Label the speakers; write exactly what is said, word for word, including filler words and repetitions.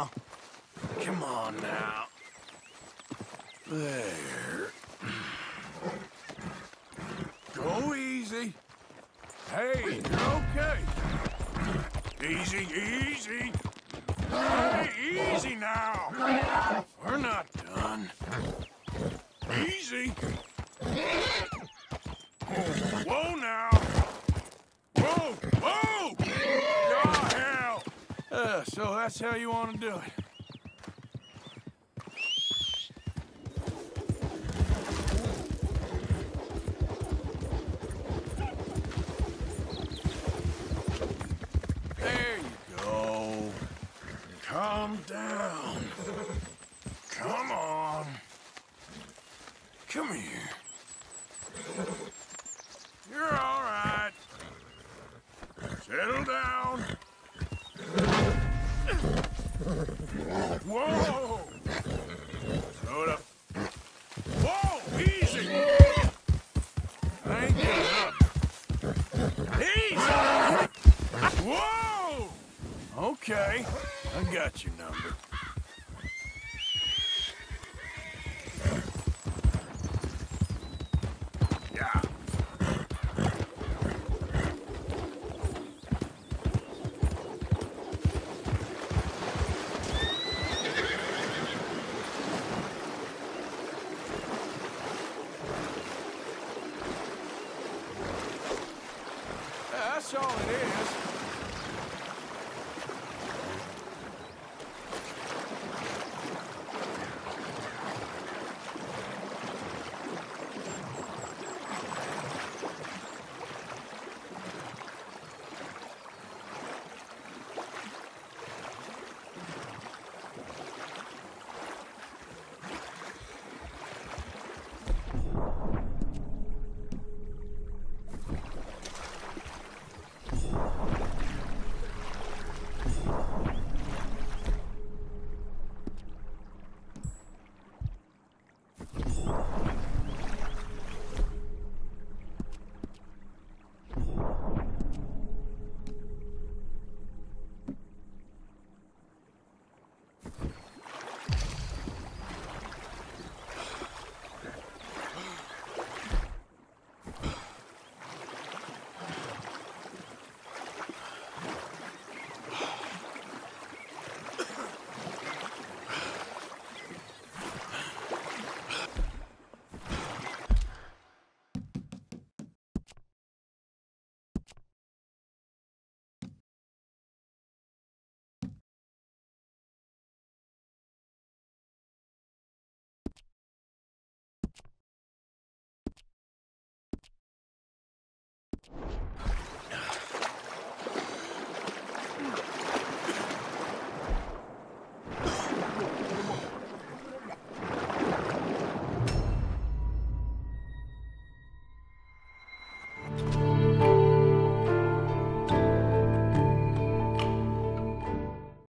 Speaker 1: now. Come on now. There. Go easy. Hey, you're okay. Easy, easy. Hey, easy now. We're not done. Easy. Whoa now. Whoa, whoa! Oh, hell! Uh, so that's how you want to do it. There you go. Calm down. Come on. Come here. You're all right. Settle down. Whoa! Slow it up. Whoa! Easy! I ain't getting up. Easy! Whoa! Okay, I got your number. Yeah. That's all it is.